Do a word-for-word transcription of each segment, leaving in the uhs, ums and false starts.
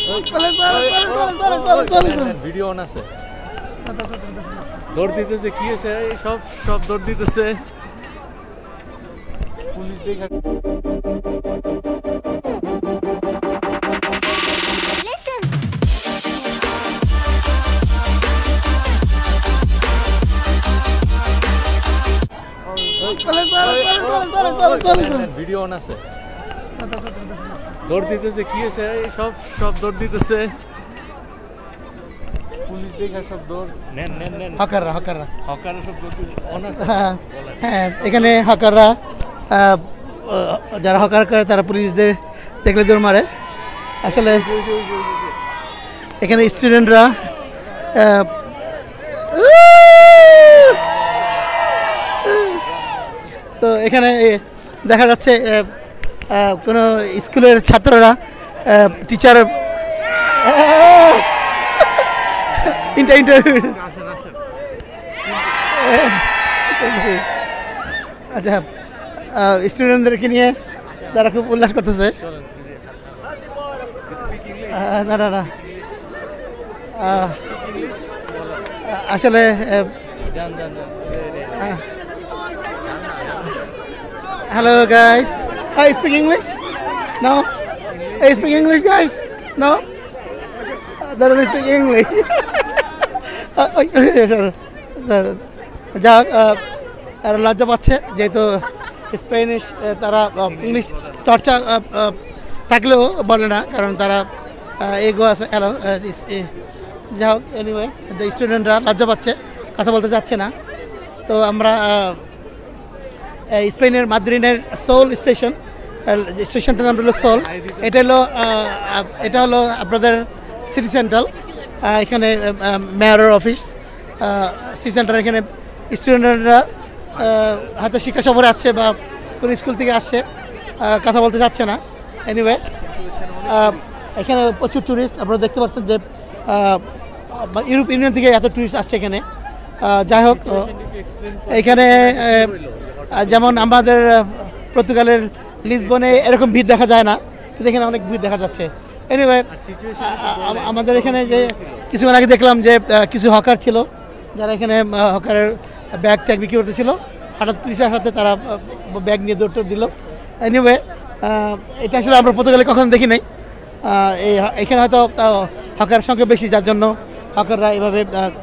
Video on আছে, দৌড় দিতেছে, কি হয়েছে সব সব দৌড় দিতেছে পুলিশ দেখে। ভিডিও অন আছে, দৌড় দিতেছে, কি হয়েছে সব সব দৌড় দিতেছে পুলিশ দেখে সব দৌড় নেন নেন নেন। হকাররা হকাররা হকাররা সব দৌড় দিতেছে। হ্যাঁ, এখানে হকাররা যারা হকার করে তারা পুলিশদের দেখলে দৌড় মারে। আসলে এখানে স্টুডেন্টরা তো এখানে দেখা যাচ্ছে কোনো স্কুলের ছাত্ররা টিচার ইন্টারভিউ আচ্ছা স্টুডেন্টদেরকে নিয়ে তারা খুব উল্লাস করতেছে। না না না আসলে hello guys, I speak English? No? I speak English guys? No? They don't speak English. যাক আর লজ্জা পাচ্ছে যেহেতু স্প্যানিশ তারা ইংলিশ চর্চা থাকলেও বলে না, কারণ তারা এগো আছে। হ্যালো যা হোক, এনিওয়ে স্টুডেন্টরা লজ্জা পাচ্ছে, কথা বলতে যাচ্ছে না। তো আমরা স্পেনের মাদ্রিদের সোল স্টেশন, স্টেশনটার নাম হলো সোল। এটা হলো এটা হলো আপনাদের সিটি সেন্ট্রাল, এখানে মেয়রের অফিস সিটি সেন্টার। এখানে স্টুডেন্টরা হয়তো শিক্ষা সফরে আসছে বা কোনো স্কুল থেকে আসছে, কথা বলতে যাচ্ছে না। এনিওয়ে এখানে প্রচুর ট্যুরিস্ট আপনারা দেখতে পাচ্ছেন যে ইউরোপ ইউনিয়ন থেকে এত ট্যুরিস্ট আসছে এখানে। যাই হোক, এখানে যেমন আমাদের পর্তুগালের লিসবনে এরকম ভিড় দেখা যায় না, কিন্তু এখানে অনেক ভিড় দেখা যাচ্ছে। এনিওয়ে আমাদের এখানে যে কিছুক্ষণ আগে দেখলাম যে কিছু হকার ছিল যারা এখানে হকারের ব্যাগ ট্যাগ বিক্রি করতেছিল, হঠাৎ পুলিশের সাথে তারা ব্যাগ নিয়ে দৌড় টোড় দিল। এনিওয়ে এটা আসলে আমরা পর্তুগালে কখনো দেখি নাই। এই এখানে হয়তো হকারের সংখ্যা বেশি, যার জন্য হকাররা এভাবে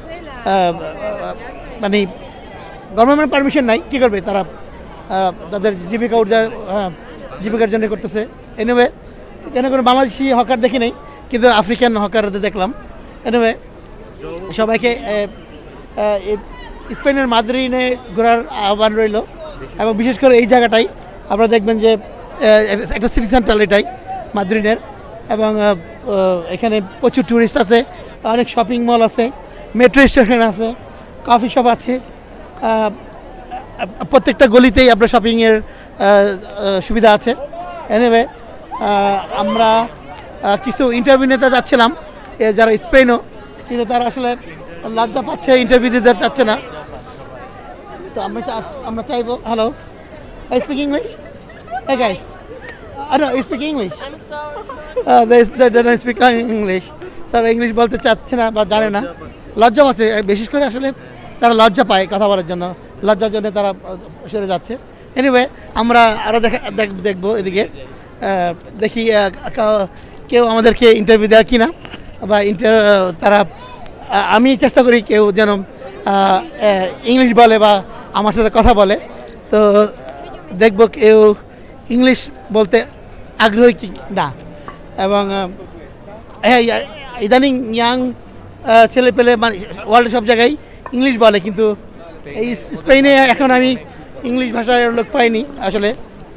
মানে গভর্নমেন্ট পারমিশন নাই, কী করবে তারা, তাদের জীবিকা উর্জা জীবিকার জন্য করতেছে। এনিওয়ে এখানে কোনো বাংলাদেশি হকার দেখি নাই, কিন্তু আফ্রিকান হকারদের দেখলাম। এনিওয়ে সবাইকে স্পেনের মাদ্রিদে ঘোরার আহ্বান রইল, এবং বিশেষ করে এই জায়গাটাই আপনারা দেখবেন যে একটা সিটি সেন্ট্রাল এটাই মাদ্রিদের, এবং এখানে প্রচুর ট্যুরিস্ট আছে, অনেক শপিং মল আছে, মেট্রো স্টেশন আছে, কফি শপ আছে, প্রত্যেকটা গলিতেই আপনার শপিংয়ের সুবিধা আছে। এনিওয়ে আমরা কিছু ইন্টারভিউ নিতে যাচ্ছিলাম যারা স্পেনও, কিন্তু তারা আসলে লজ্জা পাচ্ছে, ইন্টারভিউ দিতে চাচ্ছে না। তো আমরা আমরা চাইবো, hello I speak English? Hey guys, I know you speak English. I'm sorry. Uh, they they don't speak English. তারা ইংলিশ বলতে চাচ্ছে না বা জানে না, লজ্জা পাচ্ছে। বিশেষ করে আসলে তারা লজ্জা পায় কথা বলার জন্য, লজ্জার জন্য তারা সরে যাচ্ছে। এনিওয়ে আমরা আরও দেখা দেখবো এদিকে, দেখি কেউ আমাদেরকে ইন্টারভিউ দেয় কি না, বা ইন্টার তারা আমি চেষ্টা করি কেউ যেন ইংলিশ বলে বা আমার সাথে কথা বলে। তো দেখব কেউ ইংলিশ বলতে আগ্রহী কি না। এবং হ্যাঁ, ইদানিং ইয়াং ছেলে পেলে মানে ওয়ার্ল্ডের সব জায়গায় ইংলিশ বলে, কিন্তু এই স্পেনে এখন আমি ইংলিশ ভাষায় লোক পাইনি। আসলে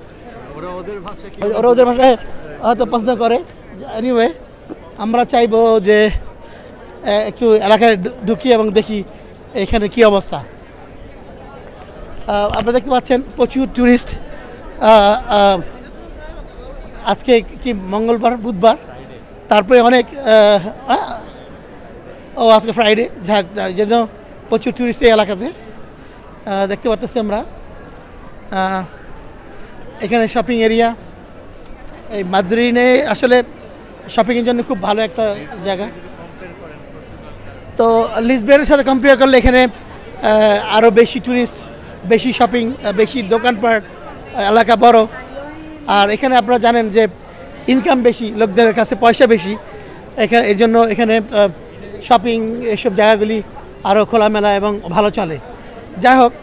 ওরা ওদের ভাষায় হয়তো পছন্দ করে। এনিওয়ে আমরা চাইবো যে একটু এলাকায় ঢুকি এবং দেখি এখানে কি অবস্থা। আপনারা দেখতে পাচ্ছেন প্রচুর ট্যুরিস্ট। আজকে কি মঙ্গলবার, বুধবার, তারপরে অনেক ও আজকে ফ্রাইডে, যাক যেন প্রচুর ট্যুরিস্ট এই এলাকাতে দেখতে পাচ্ছি আমরা। এখানে শপিং এরিয়া এই মাদ্রিদে আসলে শপিংয়ের জন্য খুব ভালো একটা জায়গা। তো লিসবনের সাথে কম্পেয়ার করলে এখানে আরও বেশি ট্যুরিস্ট, বেশি শপিং, বেশি দোকানপাট, এলাকা বড়। আর এখানে আপনারা জানেন যে ইনকাম বেশি, লোকদের কাছে পয়সা বেশি, এখানে এর জন্য এখানে শপিং এসব জায়গাগুলি আরও খোলামেলা এবং ভালো চলে। যাই হোক,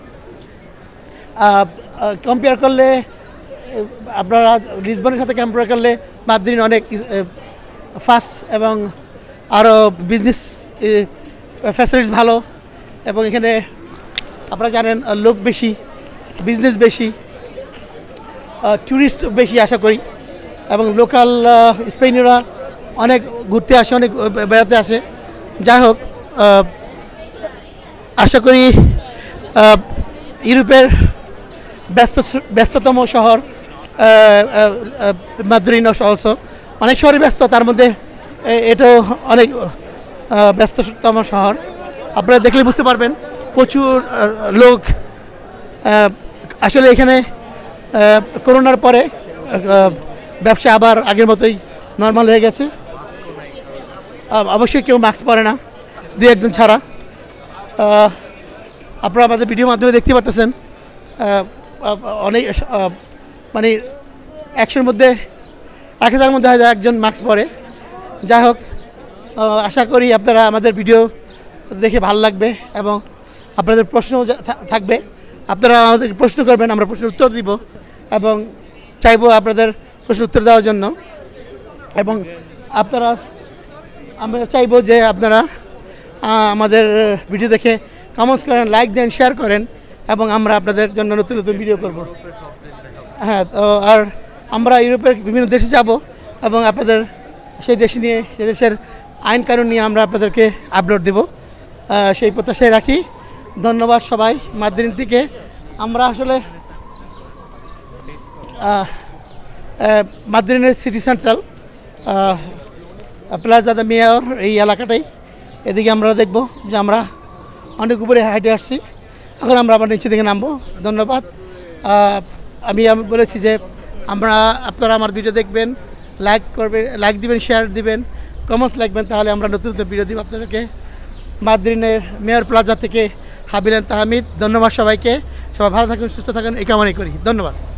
কম্পেয়ার করলে আপনারা লিসবনের সাথে কম্পেয়ার করলে মাদ্রিদ অনেক ফাস্ট এবং আরও বিজনেস ফ্যাসিলিটিস ভালো, এবং এখানে আপনারা জানেন লোক বেশি, বিজনেস বেশি, ট্যুরিস্ট বেশি আশা করি, এবং লোকাল স্পেনীয়রা অনেক ঘুরতে আসে, অনেক বেড়াতে আসে। যাই হোক, আশা করি ইউরোপের ব্যস্ত ব্যস্ততম শহর মাদ্রিদ অলসো, অনেক শহরই ব্যস্ত, তার মধ্যে এটাও অনেক ব্যস্ততম শহর। আপনারা দেখলে বুঝতে পারবেন প্রচুর লোক। আসলে এখানে করোনার পরে ব্যবসা আবার আগের মতোই নর্মাল হয়ে গেছে। অবশ্যই কেউ মাস্ক পরে না, দু একজন ছাড়া। আপনারা আমাদের ভিডিওর মাধ্যমে দেখতে পাচ্ছেন অনেক মানে একশোর মধ্যে এক হাজারের মধ্যে হয়তো একজন মাস্ক পরে। যাই হোক, আশা করি আপনারা আমাদের ভিডিও দেখে ভালো লাগবে এবং আপনাদের প্রশ্ন থাকবে, আপনারা আমাদের প্রশ্ন করবেন, আমরা প্রশ্নের উত্তর দিব এবং চাইবো আপনাদের প্রশ্ন উত্তর দেওয়ার জন্য। এবং আপনারা আমরা চাইবো যে আপনারা আমাদের ভিডিও দেখে কমেন্টস করেন, লাইক দেন, শেয়ার করেন, এবং আমরা আপনাদের জন্য নতুন নতুন ভিডিও করব। হ্যাঁ, তো আর আমরা ইউরোপের বিভিন্ন দেশে যাব এবং আপনাদের সেই দেশ নিয়ে, সেই দেশের আইন কানুন নিয়ে আমরা আপনাদেরকে আপলোড দেব, সেই প্রত্যাশায় রাখি। ধন্যবাদ সবাই। মাদ্রিদ থেকে আমরা আসলে মাদ্রিদের city central plaza the mayor এই এলাকাটাই, এদিকে আমরা দেখব যে আমরা অনেক উপরে হাইটে আসছি। এখন আমরা আবার নিচে দিকে নামবো। ধন্যবাদ। আমি আমি বলেছি যে আমরা আপনারা আমার ভিডিও দেখবেন, লাইক করবেন, লাইক দিবেন, শেয়ার দিবেন, কমেন্টস লিখবেন, তাহলে আমরা নতুন নতুন ভিডিও দিব আপনাদেরকে। মাদ্রিদের মেয়র প্লাজা থেকে হাবিলান তাহমিদ। ধন্যবাদ সবাইকে। সবাই ভালো থাকুন, সুস্থ থাকুন, এই কামনাই করি। ধন্যবাদ।